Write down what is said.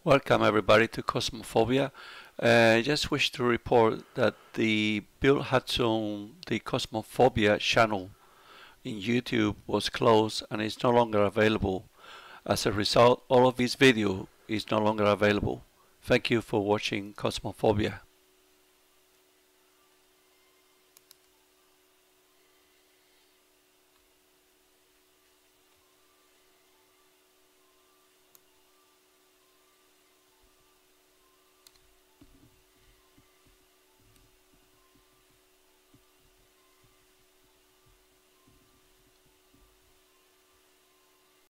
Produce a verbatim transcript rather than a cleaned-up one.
Welcome everybody to Cosmophobia. Uh, I just wish to report that the Bill Hudson, the Cosmophobia channel in YouTube was closed and is no longer available. As a result, all of this video is no longer available. Thank you for watching Cosmophobia.